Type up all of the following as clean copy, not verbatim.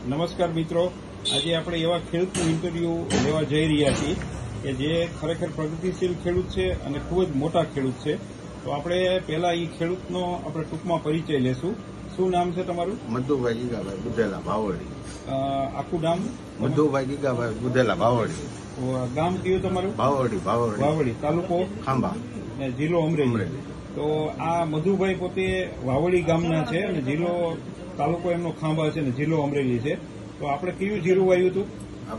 નમસ્કાર મિત્રો, આજે આપણે એવા ખેડૂતનું ઇન્ટરવ્યુ લેવા જઈ રહ્યા છીએ કે જે ખરેખર પ્રગતિશીલ ખેડૂત છે અને ખૂબ જ મોટા ખેડૂત છે. તો આપણે પહેલા એ ખેડૂતનો આપણે ટૂંકમાં પરિચય લેશું. શું નામ છે તમારું? મધુભાઈ ગીગાભાઈ બુધેલા ભાવડી. આખું નામ? મધુભાઈ ગીગાભાઈ બુધેલા ભાવડી. ગામ કયું તમારું? ભાવડી. વાવડી. તાલુકો ખાંભા ને જિલ્લો અમરેલી. તો આ મધુભાઈ પોતે વાવડી ગામના છે અને જિલ્લો તાલુકો એમનો ખાંભા છે અને જિલ્લો અમરેલી છે. તો આપણે કયું જીરું વાવ્યું હતું?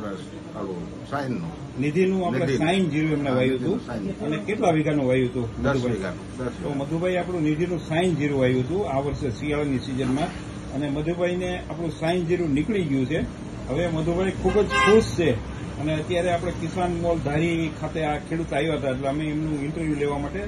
આપણે નિધિનું આપણે સાઈન જીરું એમને વાવ્યું હતું. અને કેટલા વીઘાનું વાવ્યું હતું? 10 વીઘાનું. તો મધુભાઈ આપણું નિધિનું સાઈન જીરું વાવ્યું હતું આ વર્ષે શિયાળાની સિઝનમાં. અને મધુભાઈને આપણું સાઈન જીરું નીકળી ગયું છે. હવે મધુભાઈ ખૂબ જ ખુશ છે. અને અત્યારે આપણે કિસાન મોલ ધારી ખાતે આ ખેડૂત આવ્યા હતા એટલે અમે એમનું ઇન્ટરવ્યુ લેવા માટે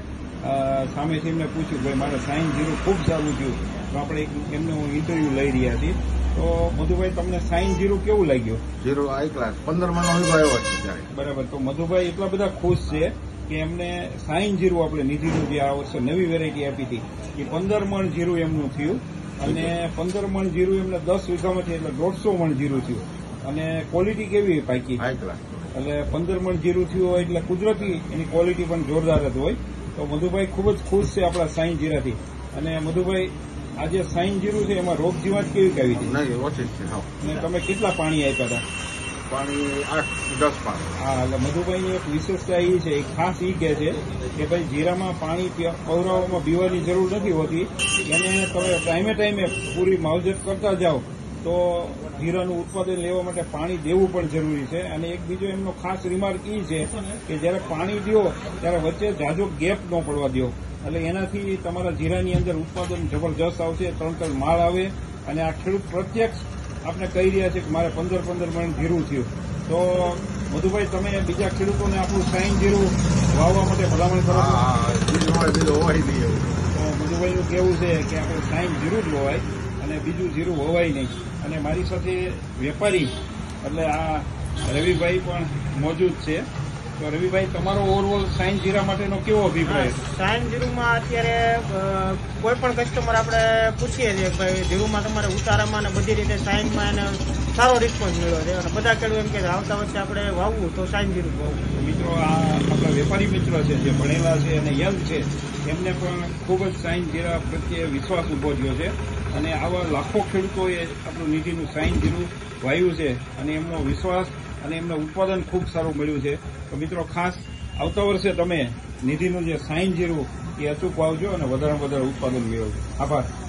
સામેથી એમને પૂછ્યું, ભાઈ મારે સાઈન જીરું ખૂબ સારું થયું. તો આપણે એમનું ઇન્ટરવ્યુ લઈ રહ્યા છીએ. તો મધુભાઈ, તમને સાઈન જીરું કેવું લાગ્યું? જીરો હાઈ ક્લાસ 15 મણનો વીઘો આવ્યો છે ત્યારે. બરાબર. તો મધુભાઈ એટલા બધા ખુશ છે કે એમને સાઈન જીરું આપણે નિધિનું જે આ વર્ષે નવી વેરાયટી આપી હતી એ 15 મણ જીરું એમનું થયું. અને 15 મણ જીરું એમને 10 વીઘામાંથી એટલે 150 મણ જીરું થયું. અને ક્વોલિટી કેવી પાકી? High class. એટલે 15 મણ જીરું થયું હોય એટલે કુદરતી એની ક્વોલિટી પણ જોરદાર જ હોય. તો મધુભાઈ ખૂબ જ ખુશ છે આપણા સાઈન જીરાથી. અને મધુભાઈ, આ જે સાઈન જીરું છે એમાં રોગ જીવાત કેવી આવી હતી? નહીં, ઓછી જ છે. અને તમે કેટલા પાણી આપ્યા હતા? પાણી 8-10 પાણી. હા, એટલે મધુભાઈની એક વિશેષતા એ છે, ખાસ એ કહે છે કે ભાઈ જીરામાં પાણી પવરાવવામાં પીવાની જરૂર નથી હોતી. એને તમે ટાઈમે પૂરી માવજત કરતા જાઓ તો જીરાનું ઉત્પાદન લેવા માટે પાણી દેવું પણ જરૂરી છે. અને એક બીજો એમનો ખાસ રિમાર્ક એ છે કે જ્યારે પાણી દો ત્યારે વચ્ચે જાજો ગેપ ન પડવા દો. એટલે એનાથી તમારા જીરાની અંદર ઉત્પાદન જબરજસ્ત આવશે, 3 માળ આવે. અને આ ખેડૂત પ્રત્યક્ષ આપણે કહી રહ્યા છે કે મારે 15 મણ જીરું થયું. તો મધુભાઈ, તમે બીજા ખેડૂતોને આપણું સાઈન જીરું વાવવા માટે ભલામણ કરો છો? બીજું હોવાય નહીં. તો મધુભાઈનું કહેવું છે કે આપણે સાઈન જીરું જ વવાય અને બીજું જીરું વવાય નહીં. અને મારી સાથે વેપારી એટલે આ રવિભાઈ પણ મોજૂદ છે. તો રવિભાઈ, તમારો ઓવરઓલ સાઈન જીરા માટેનો કેવો અભિપ્રાય? સાઈન જીરુમાં અત્યારે કોઈ પણ કસ્ટમર આપણે પૂછીએ છીએ કે ભાઈ જીરુમાં તમારે ઉતારામાં અને બધી રીતે સાઈનમાં એને સારો રિસ્પોન્સ મળ્યો છે. અને બધા ખેડૂત એમ કે આવતા વર્ષે આપણે વાવવું તો સાઈન જીરું વાવવું. મિત્રો, આ આપણા વેપારી મિત્રો છે જે ભણેલા છે અને યંગ છે, એમને પણ ખૂબ જ સાઈન જીરા પ્રત્યે વિશ્વાસ ઉભો થયો છે. અને આવા લાખો ખેડૂતોએ આપણું નિધિનું સાઈન જીરું વાવ્યું છે અને એમનો વિશ્વાસ અને એમનું ઉત્પાદન ખૂબ સારું મળ્યું છે. તો મિત્રો, ખાસ આવતા વર્ષે તમે નિધિનું જે સાઈન જીરું એ અચૂક વાવજો અને વધારે ઉત્પાદન મેળવજો. આભાર.